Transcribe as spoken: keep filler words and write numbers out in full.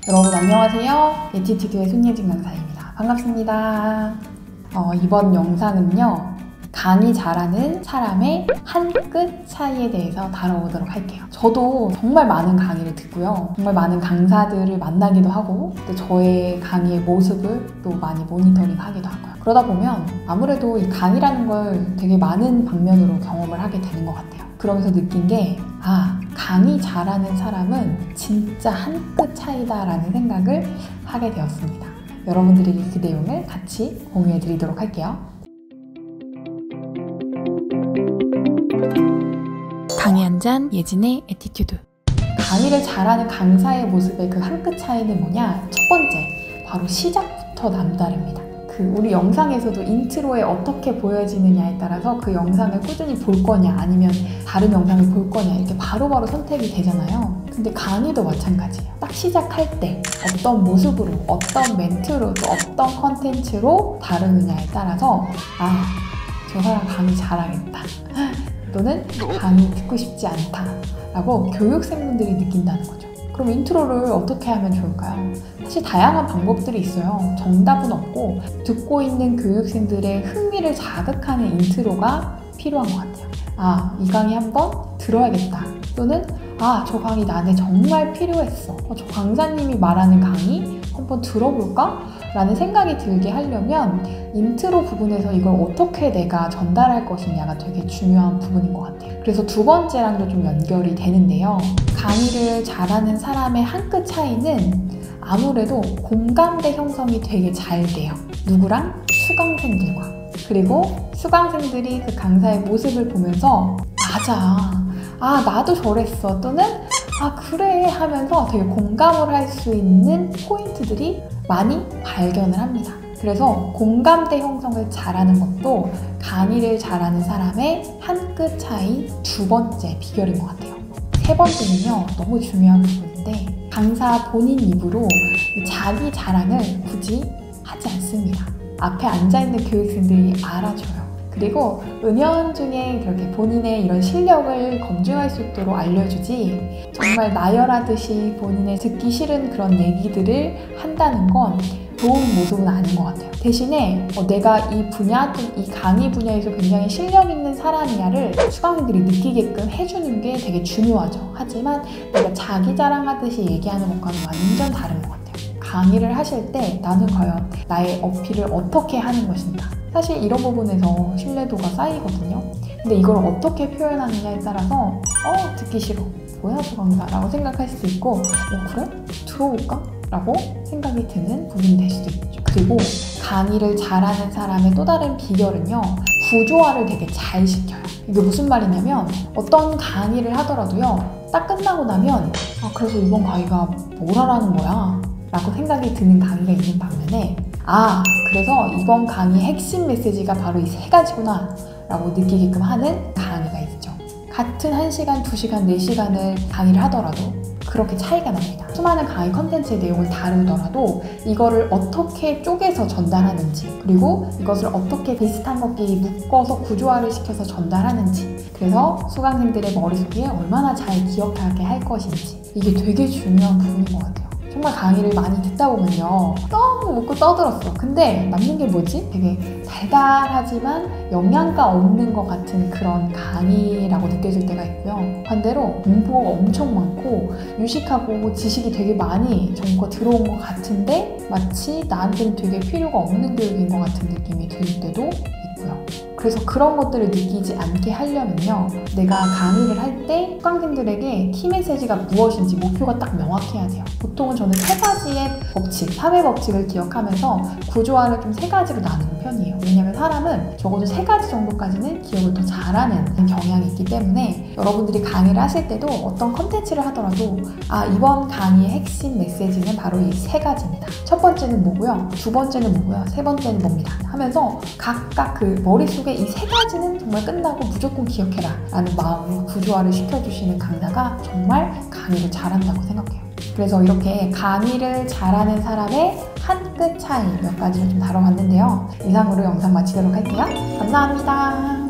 여러분 안녕하세요. 에티튜드의 손예진 강사입니다. 반갑습니다. 어, 이번 영상은요, 강의 잘하는 사람의 한 끗 차이에 대해서 다뤄보도록 할게요. 저도 정말 많은 강의를 듣고요, 정말 많은 강사들을 만나기도 하고, 또 저의 강의의 모습을 또 많이 모니터링 하기도 하고요. 그러다 보면 아무래도 이 강의라는 걸 되게 많은 방면으로 경험을 하게 되는 것 같아요. 그러면서 느낀 게, 아, 강의 잘하는 사람은 진짜 한 끗 차이다 라는 생각을 하게 되었습니다. 여러분들에게 그 내용을 같이 공유해 드리도록 할게요. 강의 한 잔 예진의 에티튜드. 강의를 잘하는 강사의 모습의 그 한 끗 차이는 뭐냐? 첫 번째, 바로 시작부터 남다릅니다. 그 우리 영상에서도 인트로에 어떻게 보여지느냐에 따라서 그 영상을 꾸준히 볼 거냐 아니면 다른 영상을 볼 거냐 이렇게 바로바로 선택이 되잖아요. 근데 강의도 마찬가지예요. 딱 시작할 때 어떤 모습으로, 어떤 멘트로, 또 어떤 컨텐츠로 다루느냐에 따라서 아, 저 사람 강의 잘하겠다 또는 강의 듣고 싶지 않다 라고 교육생분들이 느낀다는 거죠. 그럼 인트로를 어떻게 하면 좋을까요? 사실 다양한 방법들이 있어요. 정답은 없고 듣고 있는 교육생들의 흥미를 자극하는 인트로가 필요한 것 같아요. 아, 이 강의 한번 들어야겠다. 또는 아, 저 강의 나한테 정말 필요했어. 어, 저 강사님이 말하는 강의 한번 들어볼까? 라는 생각이 들게 하려면 인트로 부분에서 이걸 어떻게 내가 전달할 것이냐가 되게 중요한 부분인 것 같아요. 그래서 두 번째랑도 좀 연결이 되는데요. 강의를 잘하는 사람의 한 끗 차이는 아무래도 공감대 형성이 되게 잘 돼요. 누구랑? 수강생들과. 그리고 수강생들이 그 강사의 모습을 보면서 맞아, 아 나도 저랬어, 또는 아 그래 하면서 되게 공감을 할 수 있는 포인트들이 많이 발견을 합니다. 그래서 공감대 형성을 잘하는 것도 강의를 잘하는 사람의 한 끗 차이 두 번째 비결인 것 같아요. 세 번째는요, 너무 중요한 부분인데 강사 본인 입으로 자기 자랑을 굳이 하지 않습니다. 앞에 앉아있는 교육생들이 알아줘요. 그리고 은연중에 그렇게 본인의 이런 실력을 검증할 수 있도록 알려주지, 정말 나열하듯이 본인의 듣기 싫은 그런 얘기들을 한다는 건 좋은 모습은 아닌 것 같아요. 대신에 어, 내가 이 분야, 이 강의 분야에서 굉장히 실력 있는 사람이야를 수강생들이 느끼게끔 해주는 게 되게 중요하죠. 하지만 내가 자기 자랑하듯이 얘기하는 것과는 완전 다른 것 같아요. 강의를 하실 때 나는 과연 나의 어필을 어떻게 하는 것인가, 사실 이런 부분에서 신뢰도가 쌓이거든요. 근데 이걸 어떻게 표현하느냐에 따라서 어 듣기 싫어, 뭐야 저 강사 라고 생각할 수도 있고, 어 그래? 들어볼까? 라고 생각이 드는 부분이 될 수도 있죠. 그리고 강의를 잘하는 사람의 또 다른 비결은요, 구조화를 되게 잘 시켜요. 이게 무슨 말이냐면 어떤 강의를 하더라도요, 딱 끝나고 나면 아 그래서 이번 강의가 뭘 하라는 거야? 라고 생각이 드는 강의가 있는 반면에 아, 그래서 이번 강의의 핵심 메시지가 바로 이 세 가지구나 라고 느끼게끔 하는 강의가 있죠. 같은 한 시간, 두 시간, 네 시간을 강의를 하더라도 그렇게 차이가 납니다. 수많은 강의 컨텐츠의 내용을 다루더라도 이거를 어떻게 쪼개서 전달하는지, 그리고 이것을 어떻게 비슷한 것끼리 묶어서 구조화를 시켜서 전달하는지, 그래서 수강생들의 머릿속에 얼마나 잘 기억하게 할 것인지, 이게 되게 중요한 부분인 것 같아요. 정말 강의를 많이 듣다 보면요, 너무 웃고 떠들었어. 근데 남는 게 뭐지? 되게 달달하지만 영양가 없는 것 같은 그런 강의라고 느껴질 때가 있고요. 반대로 공부가 엄청 많고 유식하고 지식이 되게 많이 전거 들어온 것 같은데 마치 나한테는 되게 필요가 없는 교육인 것 같은 느낌이 들 때도 있고요. 그래서 그런 것들을 느끼지 않게 하려면요, 내가 강의를 할 때 수강생들에게 키 메시지가 무엇인지 목표가 딱 명확해야 돼요. 보통은 저는 세 가지의 법칙, 삼 회 법칙을 기억하면서 구조화를 좀 세 가지로 나누는 편이에요. 왜냐면 사람은 적어도 세 가지 정도까지는 기억을 더 잘하는 경향이 있기 때문에 여러분들이 강의를 하실 때도 어떤 컨텐츠를 하더라도 아, 이번 강의의 핵심 메시지는 바로 이 세 가지입니다. 첫 번째는 뭐고요, 두 번째는 뭐고요, 세 번째는 뭡니다 하면서 각각 그 머릿속에 이 세 가지는 정말 끝나고 무조건 기억해라 라는 마음으로 구조화를 시켜주시는 강사가 정말 강의를 잘한다고 생각해요. 그래서 이렇게 강의를 잘하는 사람의 한 끗 차이 몇 가지를 좀 다뤄봤는데요. 이상으로 영상 마치도록 할게요. 감사합니다.